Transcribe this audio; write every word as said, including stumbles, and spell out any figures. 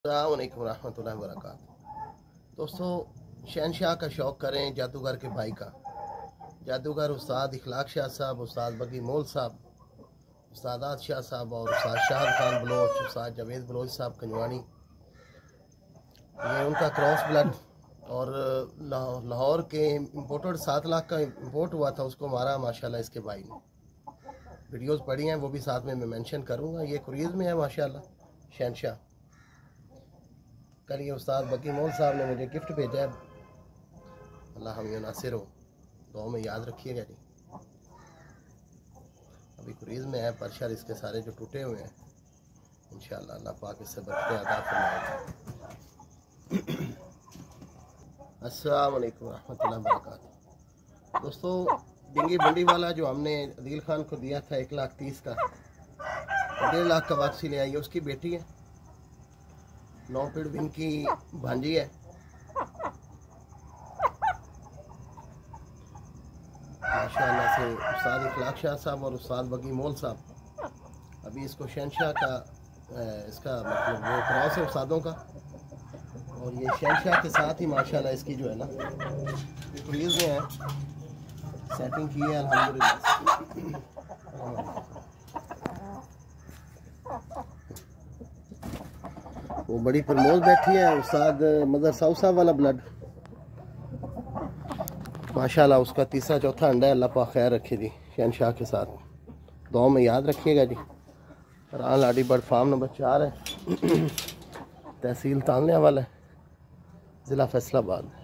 अस्सलाम वालेकुम रहमतुल्लाहि व बरकातहू। दोस्तों, शहनशाह का शौक़ करें जादूगर के भाई का। जादूगर उस्ताद इखलाक शाह साहब, उस्ताद बगी मोल साहब, उस्ताद आद शाह साहब और उस्ताद शाह खान बलोच, उस्ताद जावेद बलोच साहब कंजवानी, ये उनका क्रॉस ब्लड और लाहौर के इम्पोर्टेड सात लाख का इम्पोर्ट हुआ था, उसको मारा माशाल्लाह इसके भाई ने। वीडियोस पड़ी हैं, वो भी साथ में मैं मेंशन करूँगा। ये कुरीज़ में है माशाल्लाह शहनशाह। कल ये उस्ताद बकी मोल साहब ने मुझे गिफ्ट भेजा है। अल्लाह हम नासिर हो, दुआ में याद रखिएगा जी। अभी कुरीज़ में है, परशर इसके सारे जो टूटे हुए हैं, इंशाअल्लाह अल्लाह पाक इससे बरकतें अता फरमाएगा। अस्सलाम वालेकुम रहमतुल्लाहि व बरकातहू। दोस्तों, डिंगी बंडी वाला जो हमने अदील खान को दिया था एक लाख तीस का, डेढ़ लाख का वापसी ले आई है। उसकी बेटी है, नौ पीढ़ बिन की भांजी है। माशाअल्लाह से उस्ताद इखलाक शाह साहब और उस्ताद बगी मोल साहब। अभी इसको शहनशाह का इसका मतलब वो क्रॉस है उस्तादों का, और ये शहनशाह के साथ ही माशाअल्लाह इसकी जो है ना पुलिस में है, सेटिंग की है अल्हम्दुलिल्लाह। वो बड़ी प्रमोद बैठी है, उस्ताद मदर साहब साहब वाला ब्लड माशाल्लाह। उसका तीसरा चौथा अंडा है, अल्लाह पाक खैर रखे जी। शहनशाह के साथ दुआ में याद रखिएगा जी। रान लाडी बर्ड फार्म नंबर चार है, तहसील तानने वाला है, ज़िला फैसलाबाद।